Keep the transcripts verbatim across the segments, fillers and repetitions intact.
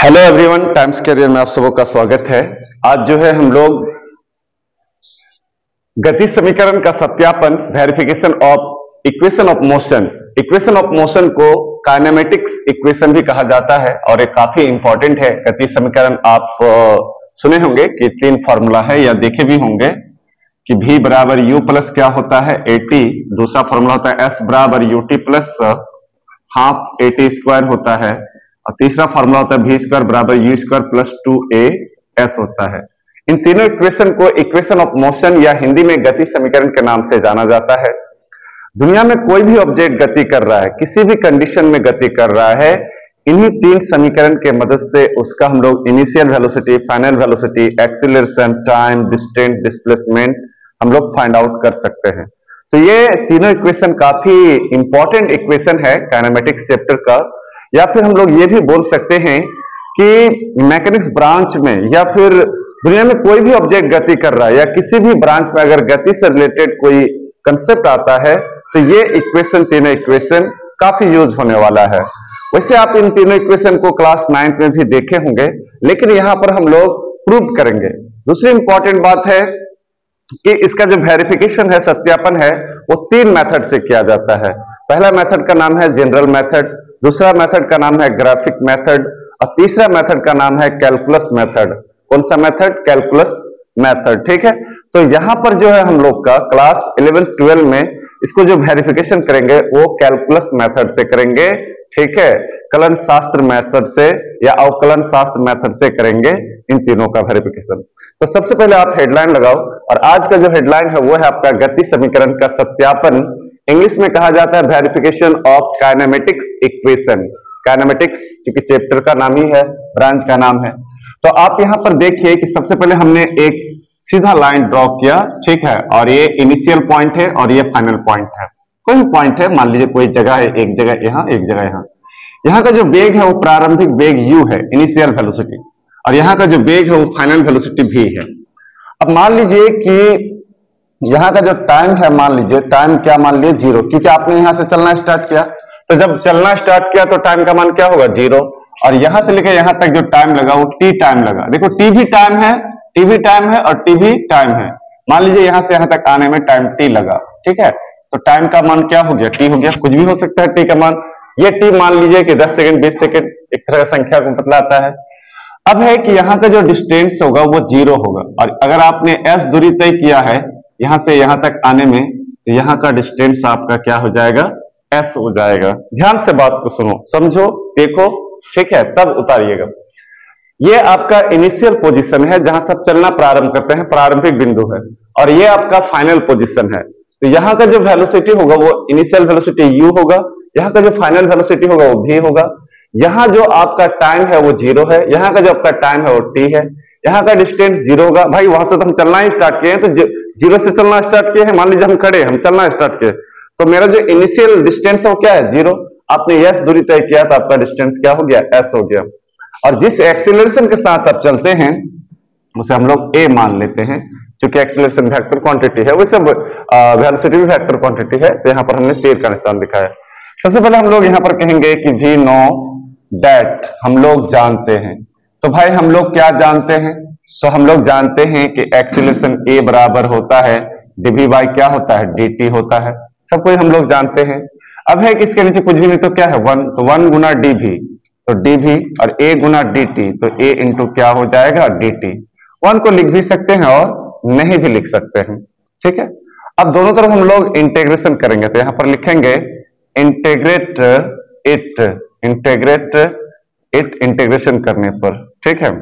Hello everyone, times career में आप सबों का स्वागत है। आज जो है हम लोग गति समीकरण का सत्यापन, verification of equation of motion. Equation of motion को काइनेमेटिक्स इक्वेशन भी कहा जाता है और ये काफी इंपॉर्टेंट है। गति समीकरण आप सुने होंगे कि तीन फॉर्मूला है या देखे भी होंगे कि v बराबर u प्लस क्या होता है ए टी, दूसरा फॉर्मूला होता है s बराबर you T plus half A T square होता है, और तीसरा फॉर्मूला होता है v स्क्वायर बराबर U square plus two A S होता है। इन तीनों इक्वेशन को इक्वेशन ऑफ मोशन या हिंदी में गति समीकरण के नाम से जाना जाता है। दुनिया में कोई भी ऑब्जेक्ट गति कर रहा है, किसी भी कंडीशन में गति कर रहा है, इन्हीं तीन समीकरण के मदद से उसका हम लोग initial velocity, final velocity, acceleration, time, distance, displacement हम लोग फाइंड आउट कर सकते हैं। तो ये तीनों इक्वेशन काफी इंपॉर्टेंट इक्वेशन है काइनेमेटिक्स चैप्टर का, या फिर हम लोग ये भी बोल सकते हैं कि मैकेनिक्स ब्रांच में या फिर दुनिया में कोई भी ऑब्जेक्ट गति कर रहा है या किसी भी ब्रांच में अगर गति से रिलेटेड कोई कंसेप्ट आता है तो ये इक्वेशन, तीनों इक्वेशन काफी यूज होने वाला है। वैसे आप इन तीनों इक्वेशन को क्लास नाइन्थ में भी देखे होंगे, लेकिन यहां पर हम लोग प्रूव करेंगे। दूसरी इंपॉर्टेंट बात है कि इसका जो वेरिफिकेशन है, सत्यापन है, वो तीन मेथड से किया जाता है। पहला मेथड का नाम है जनरल मेथड, दूसरा मेथड का नाम है ग्राफिक मेथड, और तीसरा मेथड का नाम है कैलकुलस मेथड। कौन सा मेथड? Calculus method. ठीक है, तो यहां पर जो है हम लोग का क्लास इलेवन ट्वेल्व में इसको जो वेरिफिकेशन करेंगे वो कैलकुलस मेथड से करेंगे। ठीक है, कलन शास्त्र मेथड से या अवकलन शास्त्र मेथड से करेंगे इन तीनों का वेरिफिकेशन। तो सबसे पहले आप हेडलाइन लगाओ, और आज का जो हेडलाइन है वो है आपका गति समीकरण का सत्यापन। इंग्लिश में कहा जाता है verification of kinematics equation. Kinematics क्योंकि चैप्टर का नाम ही है, ब्रांच का नाम है। तो आप यहां पर देखिए कि सबसे पहले हमने एक सीधा लाइन ड्रॉ किया, ठीक है, और ये इनिशियल पॉइंट है और ये फाइनल पॉइंट है। कोई भी पॉइंट है, मान लीजिए कोई जगह है, एक जगह यहां, एक जगह यहां। यहां का जो वेग है वो प्रारंभिक वेग u है, इनिशियल वेलोसिटी, और यहां का जो वेग है वो फाइनल वेलोसिटी v है। अब मान लीजिए कि यहां का जो टाइम है, मान लीजिए टाइम क्या, मान लीजिए जीरो, क्योंकि आपने यहां से चलना स्टार्ट किया। तो जब चलना स्टार्ट किया तो टाइम का मान क्या होगा? जीरो। और यहां से लेकर यहां तक जो टाइम लगा वो टी टाइम लगा। देखो टी भी टाइम है, टी भी टाइम है और टी भी टाइम है। मान लीजिए यहां से यहां तक आने में टाइम टी लगा, ठीक है, तो टाइम का मान क्या हो गया? टी हो गया। कुछ भी हो सकता है टी का मान। ये टी मान लीजिए कि दस सेकंड, बीस सेकंड, एक तरह का संख्या को बतलाता है। अब है कि यहां का जो डिस्टेंस होगा वो जीरो होगा, और अगर आपने एस दूरी तय किया है यहां से यहां तक आने में, तो यहां का डिस्टेंस आपका क्या हो जाएगा? एस हो जाएगा। ध्यान से बात को सुनो, समझो, देखो, ठीक है, तब उतारिएगा। ये आपका इनिशियल पोजीशन है जहां सब चलना प्रारंभ करते हैं, प्रारंभिक बिंदु है, और ये आपका फाइनल पोजीशन है। तो यहां का जो वेलोसिटी होगा वो इनिशियल वेलोसिटी u होगा, यहां का जो फाइनल वेलोसिटी होगा वो v होगा। यहां जो आपका टाइम है वो जीरो है, यहां का जो आपका टाइम है वो t है, यहां का डिस्टेंस जीरो होगा। भाई वहां से तो हम चलना ही स्टार्ट किए हैं, तो जीरो से चलना स्टार्ट किए हैं। मान लीजिए हम खड़े, हम चलना स्टार्ट किए, तो मेरा जो इनिशियल डिस्टेंस है वो क्या है? जीरो। आपने s दूरी तय किया तो आपका डिस्टेंस क्या हो गया? s हो गया। और जिस एक्सीलरेशन के साथ आप चलते हैं उसे हम लोग a मान लेते हैं, क्योंकि एक्सीलरेशन वेक्टर क्वांटिटी है, वैसे वेलोसिटी भी वेक्टर क्वांटिटी है। तो यहां पर हमने तीर का निशान दिखाया। सबसे पहले हम लोग यहां पर कहेंगे कि वी नो दैट, हम लोग जानते हैं। तो भाई हम लोग क्या जानते हैं? सो हम लोग जानते हैं कि एक्सीलरेशन a बराबर होता है dv बाई क्या होता है? dt होता है। सब कोई हम लोग जानते हैं। अब है कि इसके नीचे कुछ भी नहीं तो क्या है? वन, तो वन गुना dv, तो dv, और a गुना dt, तो a इंटू क्या हो जाएगा? dt। वन को लिख भी सकते हैं और नहीं भी लिख सकते हैं, ठीक है। अब दोनों तरफ हम लोग इंटेग्रेशन करेंगे, तो यहां पर लिखेंगे integrate it, integrate it, integration करने पर, ठीक है,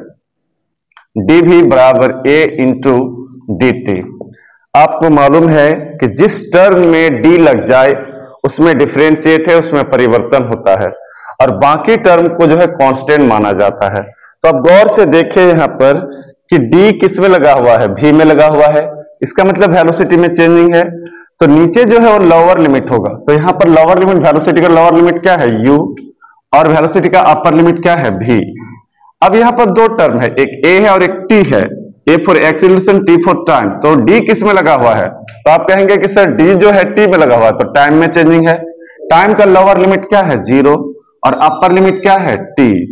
dv बराबर a इंटू dt। आपको मालूम है कि जिस टर्म में d लग जाए उसमें डिफरेंशिएट है, उसमें परिवर्तन होता है, और बाकी टर्म को जो है कांस्टेंट माना जाता है। तो अब गौर से देखिए यहां पर कि d किस में लगा हुआ है? v में लगा हुआ है। इसका मतलब वेलोसिटी में चेंजिंग है, तो नीचे जो है वो लोअर लिमिट होगा। तो यहां पर लोअर लिमिट, वेलोसिटी का लोअर लिमिट क्या है? u, और वेलोसिटी का अपर लिमिट क्या है? v। अब यहां पर दो टर्म है, एक a है और एक t है। a for acceleration, t for time. तो d किस में लगा हुआ है? तो आप कहेंगे कि सर d जो है t में लगा हुआ है, तो टाइम में चेंजिंग है। टाइम का लोअर लिमिट क्या है? जीरो, और अपर लिमिट क्या है? t।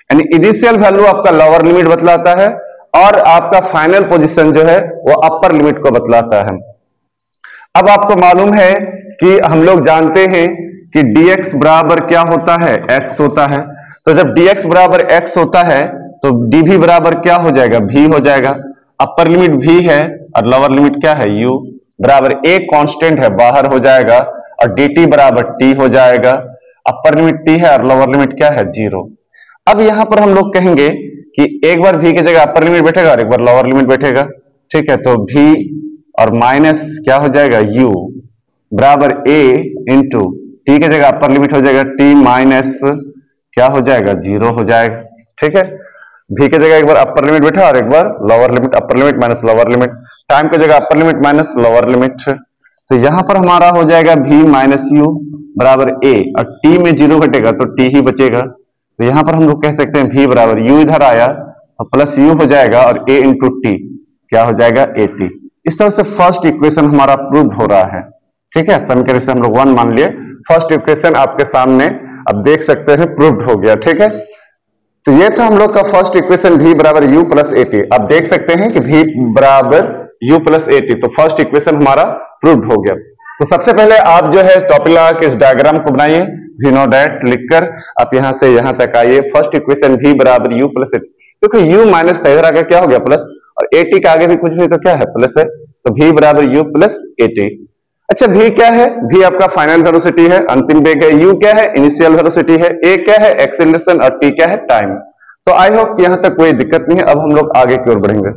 यानी इनिशियल वैल्यू आपका लोअर लिमिट बतलाता है और आपका फाइनल पोजीशन जो है वो अपर लिमिट को बतलाता है। अब आपको मालूम है कि हम लोग जानते हैं कि dx बराबर क्या होता है, x होता है। तो जब dx बराबर x होता है तो dv बराबर क्या हो जाएगा, v हो जाएगा। अपर लिमिट v है और लोअर लिमिट क्या है, u बराबर a कांस्टेंट है, बाहर हो जाएगा, और dt बराबर t हो जाएगा। अपर लिमिट t है और लोअर लिमिट क्या है, जीरो। अब यहां पर हम लोग कहेंगे कि एक बार v की जगह अपर लिमिट बैठेगा और एक बार लोअर लिमिट बैठेगा, ठीक है। तो v और माइनस क्या हो जाएगा, u बराबर a इंटू टी की जगह अपर लिमिट हो जाएगा t माइनस क्या हो जाएगा, जीरो हो जाएगा, ठीक है। v की जगह एक बार अपर लिमिट बैठा और एक बार lower limit, upper limit minus lower limit. Time की जगह upper limit minus lower limit, तो यहां पर हमारा हो जाएगा v माइनस यू बराबर a, और t में जीरो घटेगा तो t ही बचेगा। तो यहां पर हम लोग कह सकते हैं v बराबर u इधर आया तो प्लस u हो जाएगा और a इंटू टी क्या हो जाएगा, at। इस तरह से फर्स्ट इक्वेशन हमारा प्रूव हो रहा है, ठीक है। समीकरण से हम लोग वन मान लिए, फर्स्ट इक्वेशन आपके सामने अब देख सकते हैं प्रूव्ड हो गया, ठीक है। तो ये था हम लोग का फर्स्ट इक्वेशन v बराबर u प्लस ए टी। आप देख सकते हैं कि v बराबर u प्लस ए टी, तो फर्स्ट इक्वेशन हमारा प्रूव्ड हो गया। तो सबसे पहले आप जो है टॉपिक लगा के इस डायग्राम को बनाइए, वी नो दैट लिखकर आप यहां से यहां तक आइए। फर्स्ट इक्वेशन v बराबर u प्लस ए टी, क्योंकि u माइनस था, इधर आगे क्या हो गया प्लस, और ए टी का आगे भी कुछ भी तो क्या है, प्लस है। तो v बराबर u प्लस ए टी। अच्छा v क्या है, v आपका फाइनल वेलोसिटी है, अंतिम वेग है। u क्या है, इनिशियल वेलोसिटी है। a क्या है, एक्सेलरेशन, और t क्या है, टाइम। तो आई होप यहां तक कोई दिक्कत नहीं है। अब हम लोग आगे की ओर बढ़ेंगे।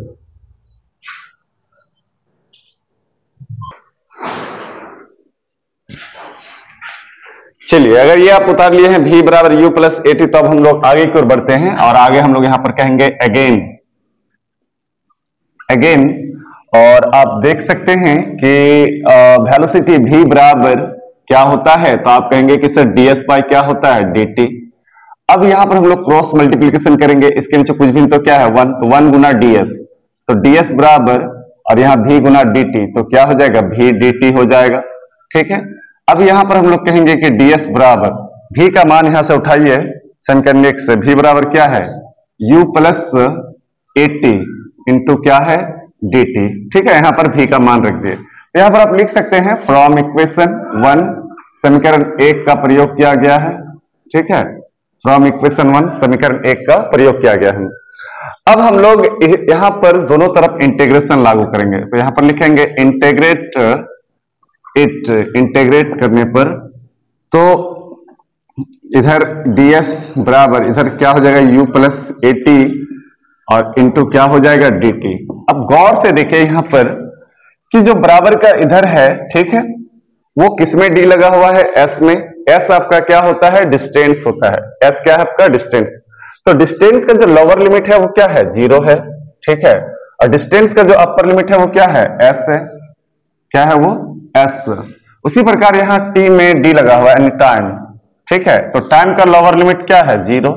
चलिए, अगर ये आप उतार लिए हैं v बराबर u प्लस ए टी, तो अब हम लोग आगे की ओर बढ़ते हैं और आगे हम लोग यहां पर कहेंगे अगेन अगेन और आप देख सकते हैं कि वेलोसिटी v बराबर क्या होता है, तो आप कहेंगे कि सर ds बाय क्या होता है, dt। अब यहां पर हम लोग क्रॉस मल्टीप्लिकेशन करेंगे, इसके नीचे कुछ भी तो क्या है, वन, तो वन गुना ds, तो ds बराबर और यहां v गुना dt, तो क्या हो जाएगा, v dt हो जाएगा, ठीक है। अब यहां पर हम लोग कहेंगे कि ds बराबर v का मान यहां से उठाइए समीकरण एक से, v बराबर क्या है, u plus A T into क्या है, dt, ठीक है। यहां पर v का मान रख दिए, तो यहां पर आप लिख सकते हैं फ्रॉम इक्वेशन वन समीकरण एक का प्रयोग किया गया है, ठीक है। फ्रॉम इक्वेशन वन समीकरण एक का प्रयोग किया गया है। अब हम लोग यहां पर दोनों तरफ इंटीग्रेशन लागू करेंगे, तो यहां पर लिखेंगे इंटीग्रेट इट, इंटीग्रेट करने पर तो इधर ds बराबर इधर क्या हो जाएगा, u प्लस ए टी और इंटू क्या हो जाएगा, dt। अब गौर से देखिए यहां पर कि जो बराबर का इधर है, ठीक है, वो किसमें d लगा हुआ है, s में। s आपका क्या होता है, डिस्टेंस होता है। s क्या है आपका, डिस्टेंस। तो डिस्टेंस का जो लोअर लिमिट है वो क्या है, जीरो है, ठीक है। और डिस्टेंस का जो अपर लिमिट है वो क्या है, s है, क्या है वो, s। उसी प्रकार यहां t में d लगा हुआ है, टाइम, ठीक है। तो टाइम का लोअर लिमिट क्या है, जीरो,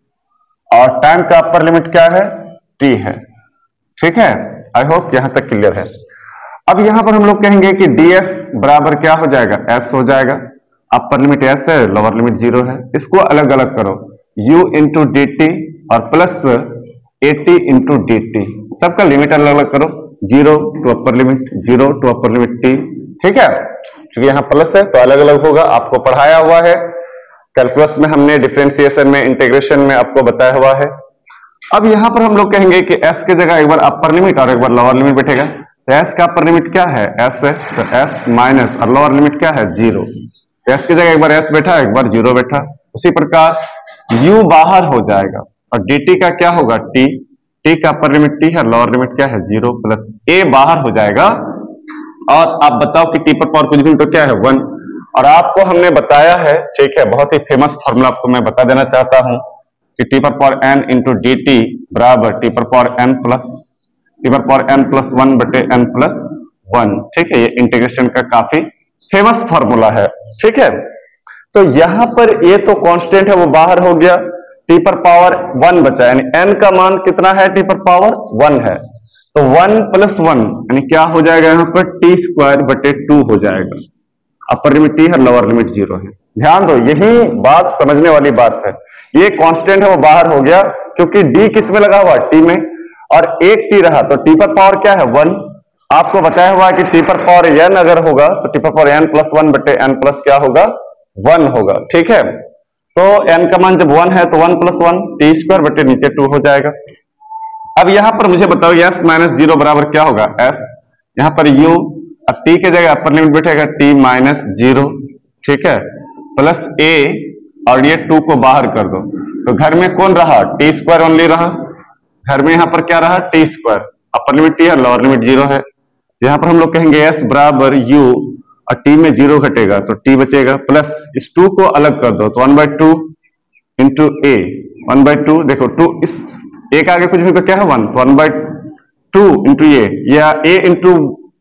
और टाइम का अपर लिमिट क्या है, t है, ठीक है। आई होप यहां तक क्लियर है। अब यहां पर हम लोग कहेंगे कि ds बराबर क्या हो जाएगा, s हो जाएगा। अपर लिमिट s है, लोअर लिमिट जीरो है। इसको अलग अलग करो, u इंटू डी टी और plus A T into D T, सबका लिमिट अलग अलग करो, zero to upper limit, zero to upper limit t, ठीक है। क्योंकि यहां प्लस है तो अलग अलग होगा, आपको पढ़ाया हुआ है कैलकुलस में, हमने डिफरेंशिएशन में, इंटीग्रेशन में आपको बताया हुआ है। अब यहां पर हम लोग कहेंगे कि s की जगह एक बार अपर लिमिट और एक बार लोअर लिमिट बैठेगा। तो s का अपर लिमिट क्या है, s है, तो s माइनस और लोअर लिमिट क्या है, जीरो। s की जगह एक बार s बैठा, एक बार जीरो बैठा। उसी प्रकार u बाहर हो जाएगा और dt का क्या होगा, t, t का अपर लिमिट t है, लोअर लिमिट क्या है, जीरो, प्लस a बाहर हो जाएगा। और आप बताओ कि t पर पावर कुछ भी तो क्या है, वन। और आपको हमने बताया है, ठीक है, बहुत ही फेमस फॉर्मूला आपको मैं बता देना चाहता हूं कि टी पर power N into D T बराबर टी पर पावर एन प्लस टी पर पावर एन प्लस वन बटे एन प्लस वन, ठीक है। ये इंटीग्रेशन का काफी फेमस फॉर्मूला है, ठीक है। तो यहां पर ये तो कांस्टेंट है, वो बाहर हो गया, टी पर पावर वन बचा, यानी एन का मान कितना है, टी पर पावर वन है। तो वन प्लस वन यानी क्या हो जाएगा, यहां पर टी स्क्वायर बटे टू हो जाएगा। अपर लिमिट टी है, लोअर लिमिट जीरो है। ध्यान दो, यही बात समझने वाली बात है। ये कांस्टेंट है वो बाहर हो गया, क्योंकि डी किस में लगा हुआ, टी में, और एक टी रहा, तो टी पर पावर क्या है, वन। आपको बताया हुआ है कि टी पर पावर एन अगर होगा तो टी पर पावर एन प्लस वन बटे एन प्लस क्या होगा, वन होगा। ठीक है, तो एन का मान जब वन है तो one plus one T square बटे नीचे टू हो जाएगा। अब यहां पर मुझे बताओ एस माइनस जीरो बराबर क्या होगा, एस, यहां पर यू, अब टी के जगह अपर लिमिट बैठेगा टी माइनस जीरो, ठीक है, प्लस ए, और ये टू को बाहर कर दो, तो घर में कौन रहा, टी स्क्वायर ओनली रहा, घर में यहां पर क्या रहा, T square, upper limit T है, लोअर लिमिट जीरो है, यहां पर हम लोग कहेंगे एस बराबर यू, और टी में जीरो घटेगा तो टी बचेगा, प्लस इस टू को अलग कर दो तो one by two into A, one by two, देखो टू इस एक आगे कुछ भी तो क्या है वन, तो one by two into A, या ए इंटू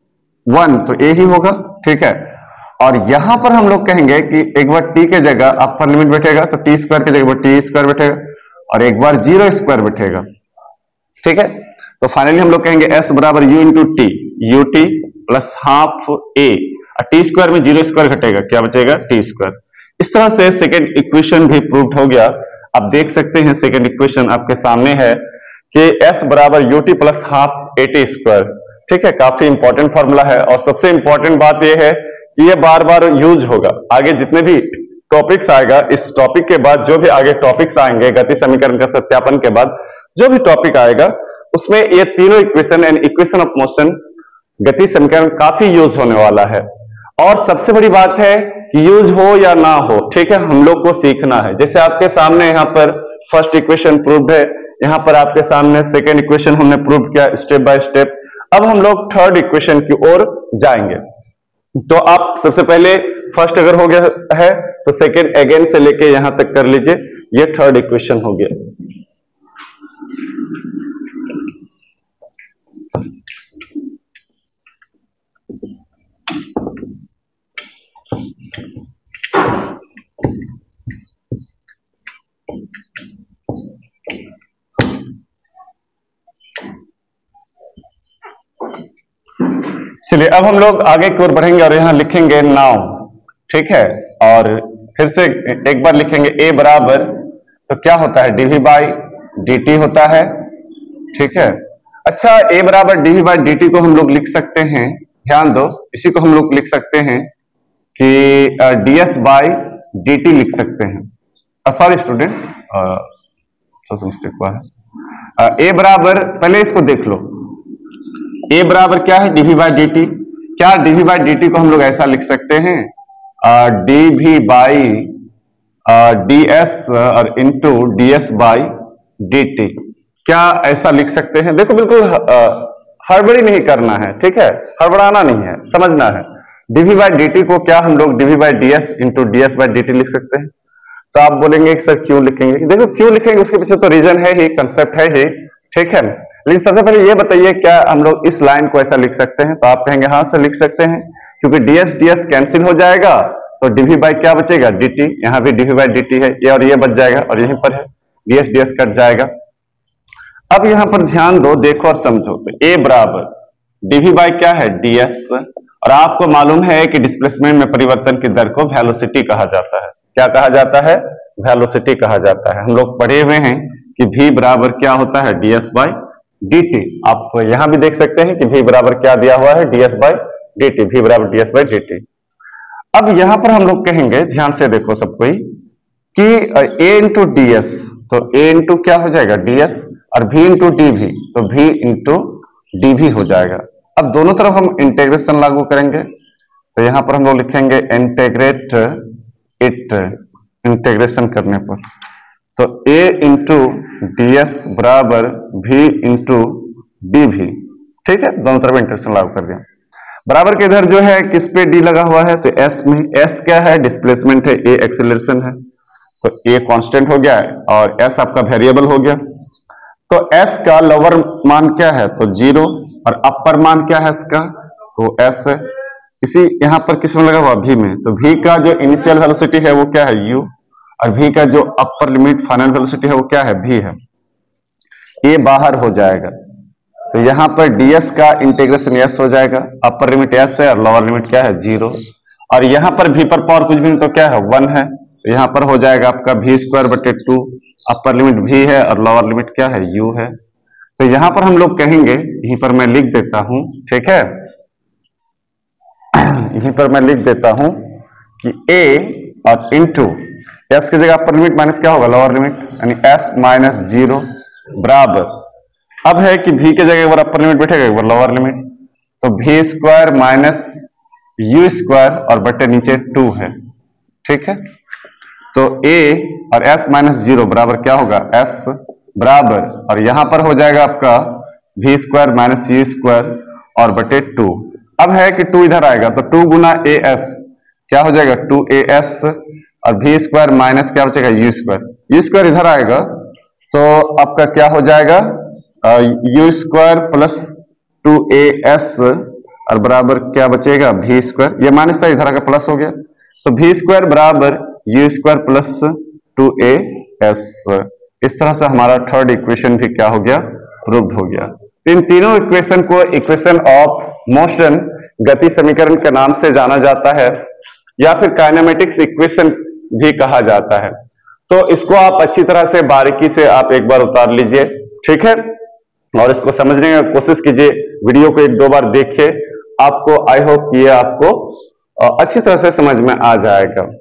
वन तो ए ही होगा। ठीक है, और यहां पर हम लोग कहेंगे कि एक बार टी के जगह अपर लिमिट बैठेगा तो टी स्क्वायर की जगह टी स्क्वायर बैठेगा, और एक बार जीरो स्क्वायर बैठेगा। ठीक है, तो फाइनली हम लोग कहेंगे एस बराबर U into T, U T plus half A, T square में जीरो स्क्वायर घटेगा, क्या बचेगा, टी स्क्वायर। इस तरह से सेकेंड इक्वेशन भी प्रूव्ड हो गया। आप देख सकते हैं सेकेंड इक्वेशन आपके सामने है कि एस बराबर you T plus half A T square. ठीक है, काफी इंपॉर्टेंट फॉर्मूला है, और सबसे इंपॉर्टेंट बात यह है कि यह बार बार यूज होगा। आगे जितने भी टॉपिक्स आएगा, इस टॉपिक के बाद जो भी आगे टॉपिक्स आएंगे, गति समीकरण का सत्यापन के बाद जो भी टॉपिक आएगा, उसमें ये तीनों equation and equation of motion, गति समीकरण काफी यूज होने वाला है। और सबसे बड़ी बात है कि यूज हो या ना हो, ठीक है, हम लोग को सीखना है। जैसे आपके सामने यहाँ पर फर्स्ट इक्वेशन प्रूव्ड है, यहाँ पर आपके सामने सेकेंड इक्वेशन हमने प्रूव किया स्टेप बाय स्टेप। अब हम लोग थर्ड इक्वेशन की ओर जाएंगे। तो आप सबसे पहले फर्स्ट अगर हो गया है तो सेकेंड अगेन से लेके यहां तक कर लीजिए, ये थर्ड इक्वेशन हो गया। चलिए अब हम लोग आगे की ओर बढ़ेंगे और यहां लिखेंगे नाउ। ठीक है, और फिर से एक बार लिखेंगे ए बराबर, तो क्या होता है, डीवी बाई डी टी होता है। ठीक है, अच्छा ए बराबर डीवी बाई डी टी को हम लोग लिख सकते हैं, ध्यान दो, इसी को हम लोग लिख सकते हैं कि D S by D T लिख सकते हैं। सॉरी स्टूडेंट, मिस्टेक हुआ है। ए बराबर, पहले इसको देख लो, ए बराबर क्या है, डीवी बाई डी टी। क्या डीवी बाई डी टी को हम लोग ऐसा लिख सकते हैं, डीवी बाई डी एस और into D S by D T, क्या ऐसा लिख सकते हैं? देखो बिल्कुल हड़बड़ी नहीं करना है, ठीक है, हड़बड़ाना नहीं है, समझना है। डीवी बाई डी टी को क्या हम लोग D V by D S into D S by D T लिख सकते हैं। तो आप बोलेंगे कि सर क्यों लिखेंगे, देखो क्यों लिखेंगे उसके पीछे तो रीजन है ही, कंसेप्ट है ही, ठीक है। लेकिन सबसे पहले ये बताइए क्या हम लोग इस लाइन को ऐसा लिख सकते हैं? तो आप कहेंगे हाँ सर लिख सकते हैं, क्योंकि डीएस डीएस कैंसिल हो जाएगा तो डीवी बाई क्या बचेगा, डीटी, यहां भी डीवी बाई डीटी है, ये और ये बच जाएगा, और यहीं पर है डीएस डीएस कट जाएगा। अब यहां पर ध्यान दो, देखो और समझो, तो ए बराबर डीवी बाई क्या है, डीएस, और आपको मालूम है कि डिस्प्लेसमेंट में परिवर्तन की दर को वेलोसिटी कहा जाता है। क्या कहा जाता है? वेलोसिटी कहा जाता है। हम लोग पढ़े हुए हैं कि v बराबर क्या होता है, डीएस बाई dt। आप यहां भी देख सकते हैं कि v बराबर क्या दिया हुआ है, ds बाई dt, v बराबर ds बाई dt। अब यहां पर हम लोग कहेंगे, ध्यान से देखो सब कोई, कि a इंटू डी एस, तो a इंटू क्या हो जाएगा, ds, और v इंटू dv, तो v इंटू dv हो जाएगा। अब दोनों तरफ हम इंटीग्रेशन लागू करेंगे, तो यहां पर हम लोग लिखेंगे इंटीग्रेट इट, इंटीग्रेशन करने पर, तो a इंटू डी एस बराबर v इंटू डी भी, ठीक है, दोनों तरफ इंटीग्रेशन लागू कर दिया। बराबर के इधर जो है किस पे d लगा हुआ है, तो s में, s क्या है, डिस्प्लेसमेंट है, a एक्सेलरेशन है, तो a कांस्टेंट हो गया है और s आपका वेरिएबल हो गया। तो s का लोअर मान क्या है, तो जीरो, और अपर मान क्या है इसका, तो s है। इसी यहां पर किस में लगा हुआ, v में, तो v का जो इनिशियल वेलोसिटी है वो क्या है, u, और v का जो अपर लिमिट फाइनल वेलोसिटी है वो क्या है, v है। ये बाहर हो जाएगा, तो यहां पर ds का इंटीग्रेशन s हो जाएगा, अपर लिमिट s है और लोअर लिमिट क्या है, जीरो, और यहां पर v पर पावर कुछ भी नहीं तो क्या है, वन है, तो यहां पर हो जाएगा आपका वी स्क्वायर बटे टू, अपर लिमिट v है और लोअर लिमिट क्या है, u है। तो यहां पर हम लोग कहेंगे, यहीं पर मैं लिख देता हूं, ठीक है, यहीं पर मैं लिख देता हूं कि a और इंटू s की जगह अपर लिमिट माइनस क्या होगा, लोअर लिमिट, यानी s माइनस जीरो बराबर, अब है कि v की जगह एक बार अपर लिमिट बैठेगा, एक बार लोअर लिमिट, तो V square minus U square और बटे नीचे टू है, ठीक है। तो a और s माइनस जीरो बराबर क्या होगा, s बराबर, और यहां पर हो जाएगा आपका V square minus U square और बटे टू। अब है कि टू इधर आएगा तो टू गुना ए एस क्या हो जाएगा, टू ए एस, और वी स्क्वायर माइनस क्या बचेगा, यू स्क्वायर, यू स्क्वायर इधर आएगा तो आपका क्या हो जाएगा, U square plus two A S और बराबर क्या बचेगा, वी स्क्वायर, ये माइनस था इधर आकर प्लस हो गया, तो वी स्क्वायर बराबर U square plus two A S. इस तरह से हमारा थर्ड इक्वेशन भी क्या हो गया, प्रूव्ड हो गया। इन तीनों इक्वेशन को इक्वेशन ऑफ मोशन, गति समीकरण के नाम से जाना जाता है, या फिर काइनेमेटिक्स इक्वेशन भी कहा जाता है। तो इसको आप अच्छी तरह से बारीकी से आप एक बार उतार लीजिए, ठीक है, और इसको समझने की कोशिश कीजिए, वीडियो को एक दो बार देखिए, आपको आई होप ये आपको अच्छी तरह से समझ में आ जाएगा।